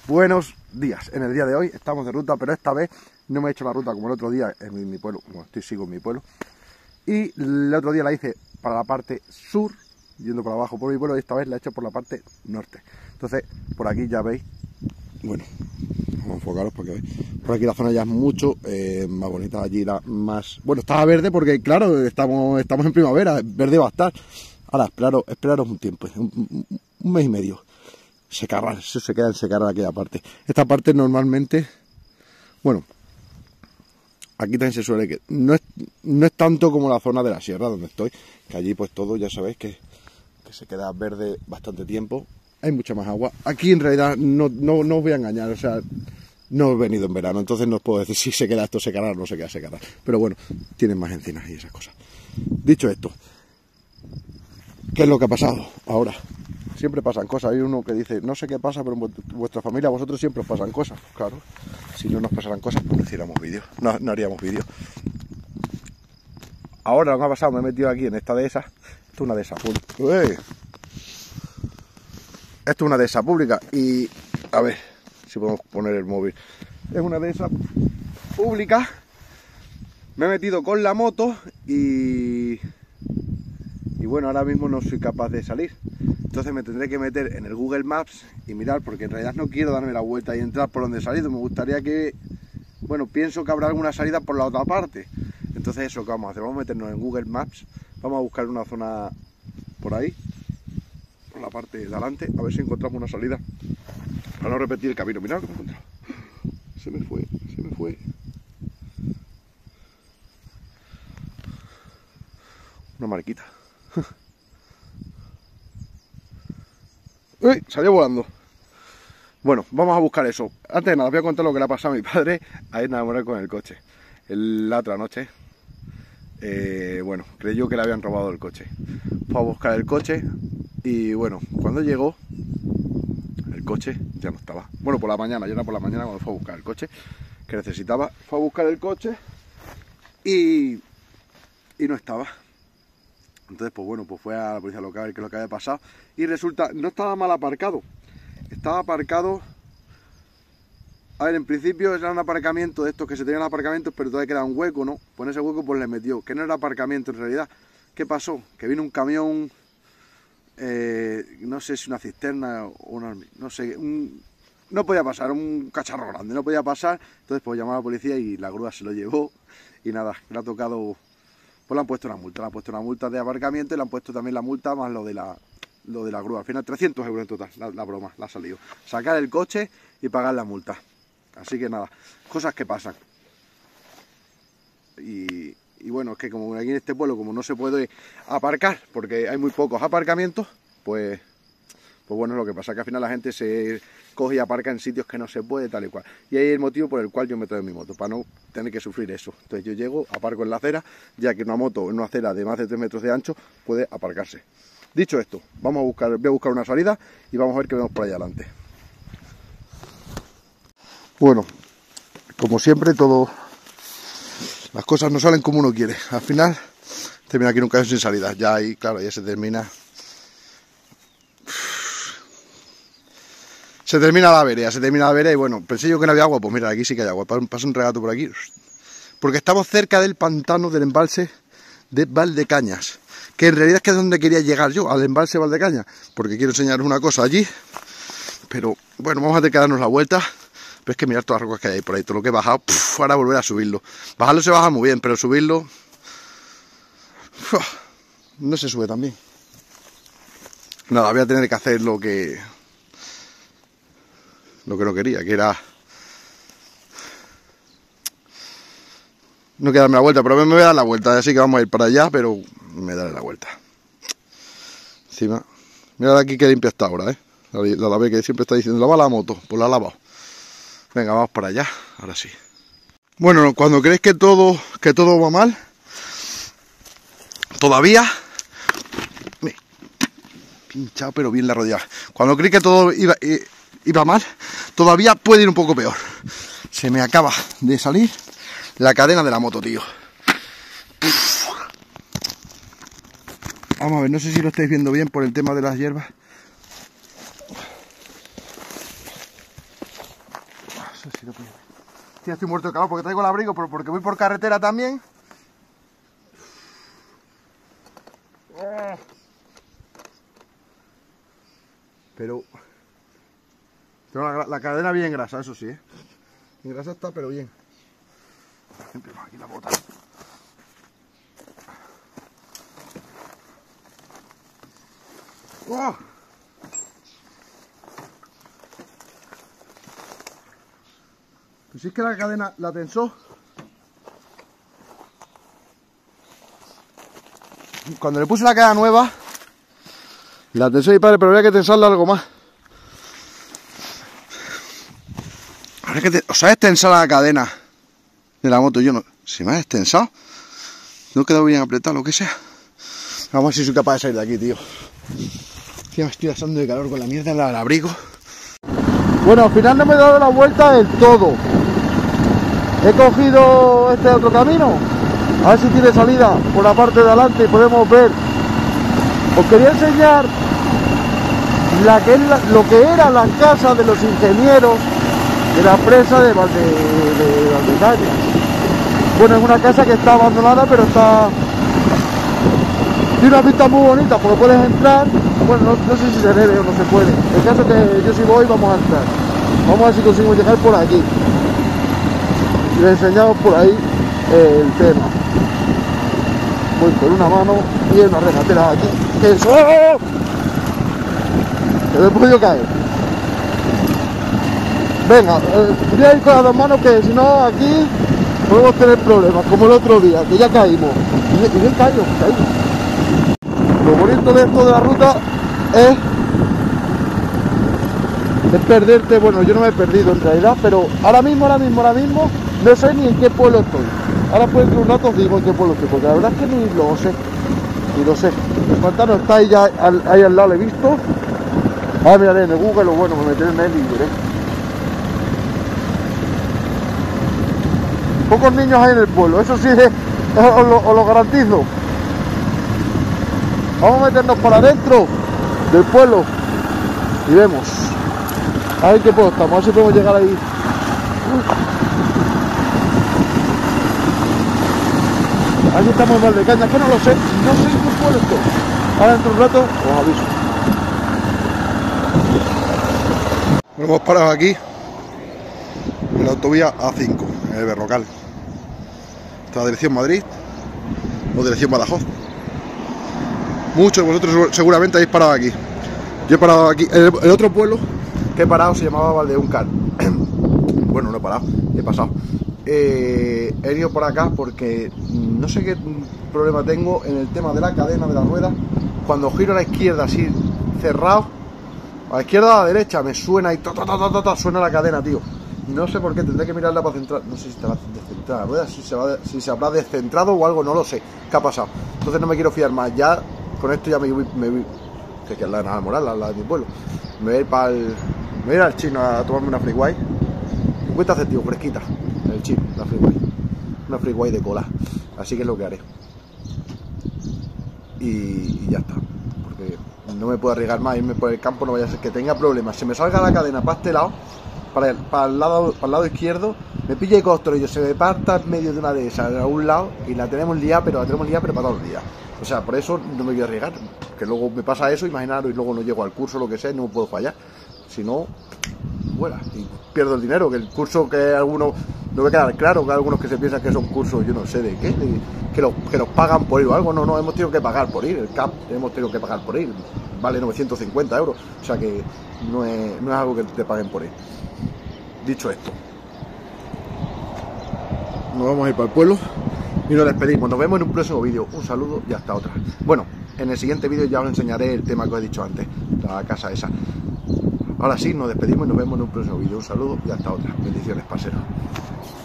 Buenos días. En el día de hoy estamos de ruta, pero esta vez no me he hecho la ruta como el otro día en mi pueblo, como sigo en mi pueblo. Y el otro día la hice para la parte sur, yendo por abajo por mi pueblo, y esta vez la he hecho por la parte norte. Entonces, por aquí ya veis, bueno, vamos a enfocaros porque veis, por aquí la zona ya es mucho más bonita, allí la más... Bueno, estaba verde porque, claro, estamos en primavera, verde va a estar. Ahora, esperaros un tiempo, un mes y medio. Secarral, eso se queda en secarral aquella parte. Esta parte normalmente, bueno, aquí también se suele que no es tanto como la zona de la sierra donde estoy, que allí pues todo ya sabéis que se queda verde bastante tiempo, hay mucha más agua. Aquí en realidad no os voy a engañar, o sea, no he venido en verano, entonces no os puedo decir si se queda esto secarral o no se queda secarral, pero bueno, tienen más encinas y esas cosas. Dicho esto, ¿qué es lo que ha pasado ahora? Siempre pasan cosas. Hay uno que dice, no sé qué pasa, pero en vuestra familia, a vosotros siempre os pasan cosas. Claro, si no nos pasaran cosas, pues no hiciéramos vídeos, no haríamos vídeos. Ahora lo que ha pasado, me he metido aquí en esta dehesa. Esto es una dehesa pública. Esto es una dehesa pública y, a ver, si podemos poner el móvil. Es una dehesa pública. Me he metido con la moto y bueno, ahora mismo no soy capaz de salir. Entonces me tendré que meter en el Google Maps y mirar, porque en realidad no quiero darme la vuelta y entrar por donde he salido. Me gustaría que, bueno, pienso que habrá alguna salida por la otra parte. Entonces eso que vamos a hacer, vamos a meternos en Google Maps, vamos a buscar una zona por ahí, por la parte de adelante, a ver si encontramos una salida, para no repetir el camino. Mirad lo que me he encontrado. Se me fue. Una mariquita. ¡Uy! Salió volando. Bueno, vamos a buscar eso. Antes de nada, os voy a contar lo que le ha pasado a mi padre a ir a enamorar con el coche. La otra noche, bueno, creyó que le habían robado el coche. Fue a buscar el coche y bueno, cuando llegó, el coche ya no estaba. Bueno, por la mañana, ya era por la mañana cuando fue a buscar el coche que necesitaba. Fue a buscar el coche y no estaba. Entonces, pues bueno, pues fue a la policía local a ver qué es lo que había pasado. Y resulta, no estaba mal aparcado. Estaba aparcado... A ver, en principio era un aparcamiento de estos que se tenían aparcamientos, pero todavía quedaba un hueco, ¿no? Pues en ese hueco pues le metió, que no era aparcamiento en realidad. ¿Qué pasó? Que vino un camión, no sé si una cisterna o una... no sé, no podía pasar, un cacharro grande, no podía pasar. Entonces pues llamó a la policía y la grúa se lo llevó. Y nada, le ha tocado... Pues le han puesto una multa de aparcamiento y le han puesto también la multa más lo de la grúa. Al final 300 euros en total, la broma, la ha salido. Sacar el coche y pagar la multa. Así que nada, cosas que pasan. Y bueno, es que como aquí en este pueblo, como no se puede aparcar, porque hay muy pocos aparcamientos, pues bueno, es lo que pasa, que al final la gente se coge y aparca en sitios que no se puede, tal y cual. Y ahí es el motivo por el cual yo me traigo mi moto, para no tener que sufrir eso. Entonces yo llego, aparco en la acera, ya que una moto en una acera de más de 3 metros de ancho puede aparcarse. Dicho esto, voy a buscar una salida y vamos a ver qué vemos por ahí adelante. Bueno, como siempre, las cosas no salen como uno quiere. Al final termina aquí en un callejón sin salida. Ya ahí, claro, ya se termina la vereda, y bueno, pensé yo que no había agua, pues mira, aquí sí que hay agua. Pasa un regato por aquí, porque estamos cerca del pantano del embalse de Valdecañas, que en realidad es que es donde quería llegar yo, al embalse Valdecañas, porque quiero enseñaros una cosa allí. Pero bueno, vamos a tener que darnos la vuelta. Pero es que mirad todas las rocas que hay ahí por ahí, todo lo que he bajado, ahora volver a subirlo. Bajarlo se baja muy bien, pero subirlo no se sube tan bien. Nada, voy a tener que hacer lo que no quería, que era no quedarme la vuelta, pero me voy a dar la vuelta, así que vamos a ir para allá, pero me daré la vuelta. Encima, mirad aquí que limpia está ahora, la lavé, que siempre está diciendo, lava la moto, pues la ha lavado. Venga, vamos para allá, ahora sí. Bueno, cuando creéis que todo va mal, todavía... Me he pinchado pero bien la rodilla. Cuando creéis que todo iba mal, todavía puede ir un poco peor. Se me acaba de salir la cadena de la moto, tío. Vamos a ver, no sé si lo estáis viendo bien por el tema de las hierbas. sé si lo puedo. Tío, estoy muerto de calor porque traigo el abrigo, pero porque voy por carretera también. Pero tengo la cadena bien grasa, eso sí, En grasa está, pero bien. Siempre más aquí la bota. ¡Oh! Pues si es que la cadena la tensó. Cuando le puse la cadena nueva, la tensó mi padre, pero habría que tensarla algo más. ¿Os ha destensado la cadena de la moto? Yo no. Si me ha destensado, no ha quedado bien apretado, lo que sea. Vamos a ver si soy capaz de salir de aquí, tío. Tío, me estoy asando de calor con la mierda del abrigo. Bueno, al final no me he dado la vuelta del todo. He cogido este otro camino. A ver si tiene salida por la parte de adelante y podemos ver. Os quería enseñar lo que era la casa de los ingenieros de la presa de Valdecañas. Bueno, es una casa que está abandonada, pero tiene una vista muy bonita porque puedes entrar. Bueno, no sé si se debe o no se puede. El caso es que yo si voy vamos a entrar. Vamos a ver si conseguimos llegar por aquí. Y les enseñamos por ahí el tema. Voy con una mano y hay una regatera aquí. ¡Eso! Que me he podido caer. Venga, voy a ir con las dos manos que si no aquí podemos tener problemas, como el otro día, que ya caímos. Y bien caímos. Lo bonito de esto de la ruta es perderte. Bueno, yo no me he perdido en realidad, pero ahora mismo no sé ni en qué pueblo estoy. Ahora pues dentro de un rato os digo en qué pueblo estoy, porque la verdad es que ni lo sé. El pantano está ahí, ya ahí al lado, lo he visto. Ahora miraré en el Google, o bueno, me meteré en él y veré. Pocos niños hay en el pueblo, eso sí, os lo garantizo. Vamos a meternos para adentro del pueblo y vemos. A ver qué pueblo estamos, a ver si podemos llegar ahí. A ver si estamos en Valdecañas, que no lo sé, no sé en qué pueblo estoy. Ahora dentro de un rato os aviso. Nos hemos parado aquí en la autovía A5, en el Berrocal. Esta dirección Madrid o dirección Badajoz. Muchos de vosotros seguramente habéis parado aquí. Yo he parado aquí. El otro pueblo que he parado se llamaba Valdeúncar. Bueno, no he parado, he pasado. He ido por acá porque no sé qué problema tengo en el tema de la cadena de la rueda. Cuando giro a la izquierda así cerrado, a la izquierda o a la derecha me suena y suena la cadena, tío. No sé por qué, tendré que mirarla para centrar. No sé si estará descentrada la rueda, si se habrá descentrado o algo, no lo sé. ¿Qué ha pasado? Entonces no me quiero fiar más. Ya con esto ya me voy que es la Nada Moral, la de mi pueblo. Me voy a ir al chino a tomarme una freeway. 50 céntimos, fresquita. El chino, la freeway. Una freeway de cola. Así que es lo que haré. Y ya está. Porque no me puedo arriesgar más a irme por el campo, no vaya a ser que tenga problemas. Se me salga la cadena para este lado, para el lado izquierdo, me pille el costro y yo se me parta en medio de una de esas a un lado y la tenemos liada, pero para todos los días. O sea, por eso no me voy a arriesgar, que luego me pasa eso, imaginaros, y luego no llego al curso, lo que sea, y no puedo fallar. Si no, vuela, y pierdo el dinero, que el curso que algunos, no me queda claro, que algunos que se piensan que son cursos, yo no sé de qué, que los pagan por ir o algo, no, hemos tenido que pagar por ir, el CAP hemos tenido que pagar por ir, vale 950 euros, o sea que no es algo que te paguen por ir. Dicho esto, nos vamos a ir para el pueblo y nos despedimos. Nos vemos en un próximo vídeo. Un saludo y hasta otra. Bueno, en el siguiente vídeo ya os enseñaré el tema que os he dicho antes, la casa esa. Ahora sí, nos despedimos y nos vemos en un próximo vídeo. Un saludo y hasta otra. Bendiciones, parceros.